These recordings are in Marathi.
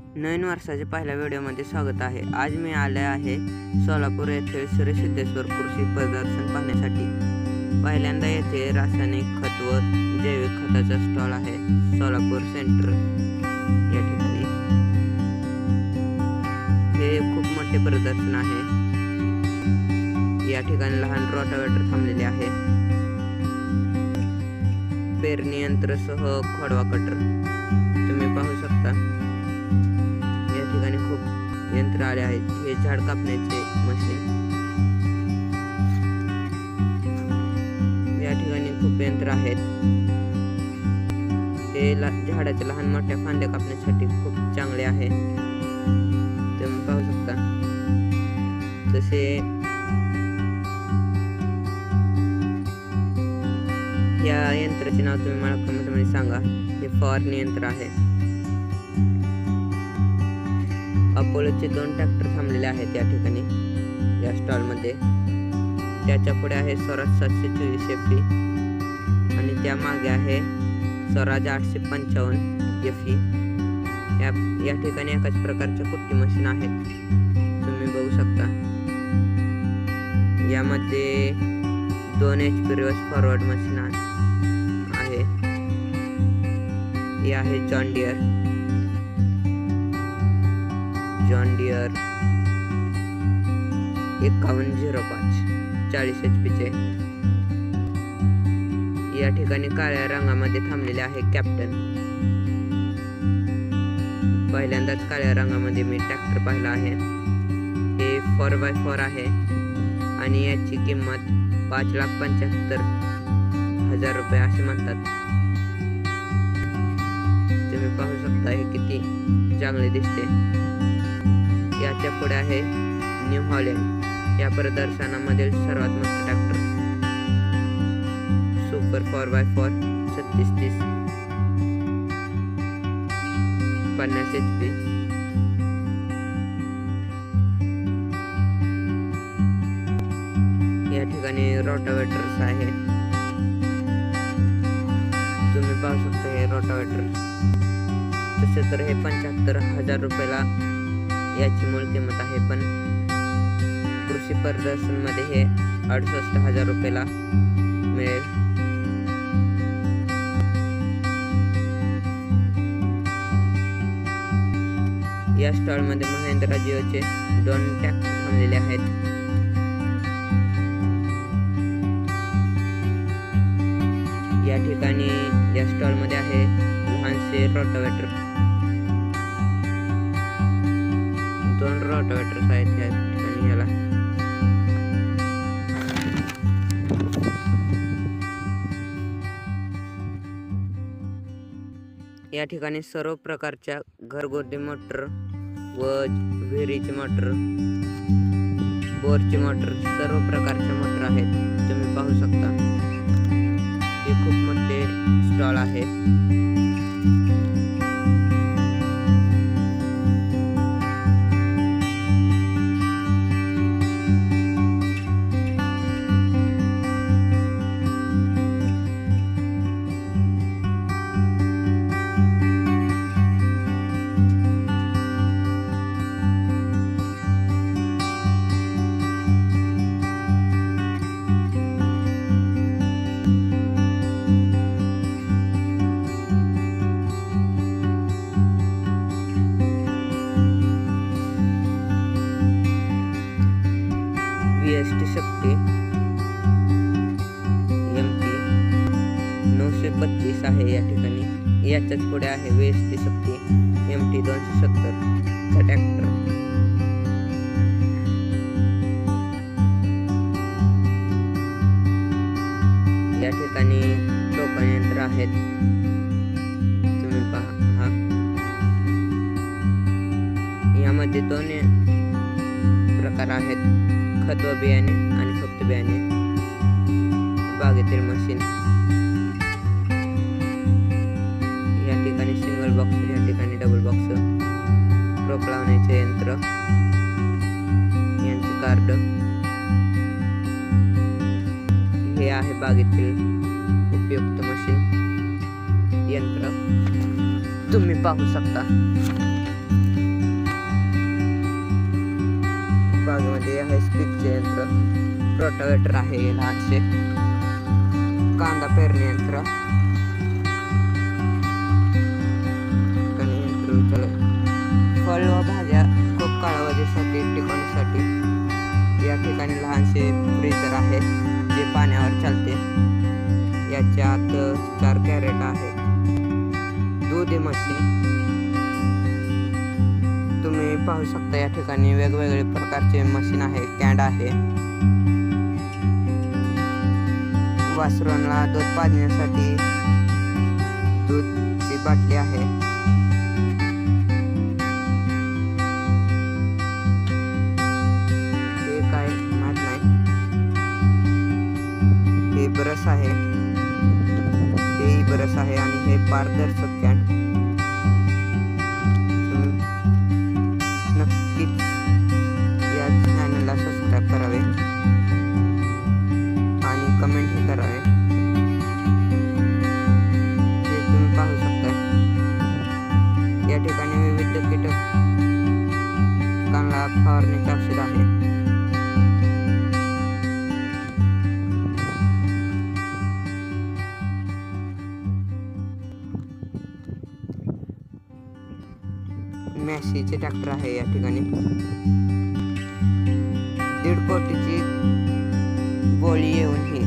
नवीन वर्षाच्या पहिल्या व्हिडिओमध्ये स्वागत आहे। आज मी आले आहे सोलापूर येथे श्री सिद्धेश्वर कृषी प्रदर्शन पाहण्यासाठी। पहिल्यांदा येथे रासायनिक खत व जैविक खताचा स्टॉल आहे। सोलापूर सेंटर या ठिकाणी हे खूप मोठे प्रदर्शन आहे। या ठिकाणी लहान रोटावेटर थांबलेले आहे। पेरणी यंत्रासह खोडवा कटर तुम्ही पाहू शकता। या ठिकाणी खूप यंत्र आले आहेत। हे झाड कापण्याचे मशीन। या ठिकाणी खूप यंत्र आहेत। हे झाडाच्या लहान मोठ्या फांद्या कापण्यासाठी खूप चांगले आहे। तुम्ही पाहू शकता। तसे या यंत्राचे नाव तुम्ही मला कमेंट मध्ये सांगा। हे फवारणी यंत्र आहे। अपोलोचे 2 ट्रॅक्टर थांबलेले आहेत या ठिकाणी या स्टॉल मध्ये। त्याच्या पुढे आहे स्वराज 724 FE आणि त्या मागे आहे स्वराज 855 FE। या ठिकाणी एकाच प्रकारच्या कुट्टी मशीन आहेत। तुम्ही बघू शकता। यामध्ये 2 HP रिव्हर्स फॉरवर्ड मशीन आहे। हे आहे जॉन डियर 5105 40 HP चे। या ठिकाणी काळ्या रंगामध्ये थांबलेले आहे कॅप्टन। पहिल्यांदाच काळ्या रंगामध्ये मी ट्रॅक्टर पाहिला आहे। हे 4x4 आहे आणि याची किंमत 5,75,000 रुपये असे म्हणतात। तुम्ही पाहू शकता हे किती चांगले दिसते। याच्या पुढे आहे न्यू हॉलँड या प्रदर्शनामधील सर्वात मोठा ट्रॅक्टर सुपर 4x4 3630 50 HP। या ठिकाणी रोटावेटर्स आहे। तुम्ही पाहू शकता हे रोटावेटर। तसे तर हे 75,000 रुपयाला याची मूळ किंमत आहे, पण कृषी प्रदर्शन मध्ये हे 68,000 रुपयाला मिळेल। या स्टॉल मध्ये महिंद्रा जिओचे 2 ट्रॅक्टर थांबलेले आहेत। या ठिकाणी या स्टॉल मध्ये आहे लहानसे रोटावेटर। 2 रोटावेटर्स आहेत या ठिकाणी। याला या ठिकाणी सर्व प्रकारच्या घरगुती मोटर व विहिरीची मोटर, बोरची मोटर, सर्व प्रकारच्या मोटर आहेत। तुम्ही पाहू शकता। हे खूप मोठे स्टॉल आहे। VST शक्ती MT 932 आहे या ठिकाणी। याच्याच पुढे आहे VST शक्ती MT 270 चा ट्रॅक्टर। या ठिकाणी टोकन यंत्र आहेत। तुम्ही पहा। यामध्ये 2 प्रकार आहेत, खत व बियाणे आणि फक्त बियाणे। बागेतील मशीन। या ठिकाणी सिंगल बॉक्स, या ठिकाणी डबल बॉक्स, रोप लावण्याचे यंत्र, यांचे कार्ड। हे आहे बागेतील उपयुक्त मशीन यंत्र। तुम्ही पाहू शकता। रोटावेटर आहे हे लहानसे. कांदा पेरणी यंत्र, फळ व भाज्या खूप कालावधीसाठी टिकवण्यासाठी या ठिकाणी लहानसे फ्रीजर आहे जे पाण्यावर चालते. याच्यात 4 कॅरेट आहेत. दूध मशीन तुम्ही पाहू शकता. या ठिकाणी वेगवेगळे प्रकारचे मशीन आहे. कॅन्ड आहे. वासरांना दूध पाजण्यासाठी दूधची बाटली आहे. हे काय माहित नाही. हे ब्रश आहे. हे ब्रश आहे आणि हे पारदर्शक कॅन्ड. नक्कीच या चॅनलला सबस्क्राईब करावे आणि कमेंटही करावे. हे तुम्ही पाहू शकता. या ठिकाणी विविध कीटकांना फवारण्याचे औषध आहे. मॅशीचे ट्रॅक्टर आहे. या ठिकाणी 1.5 कोटीची बोली येऊनही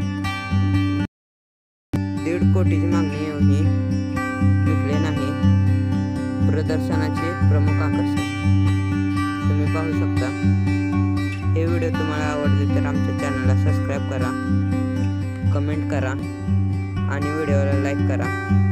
1.5 कोटीची मागणी येऊनही विकले नाही. प्रदर्शनाचे प्रमुख आकर्षण तुम्ही पाहू शकता. हे व्हिडिओ तुम्हाला आवडले तर आमच्या चॅनलला सबस्क्राईब करा, कमेंट करा आणि व्हिडिओला लाईक करा.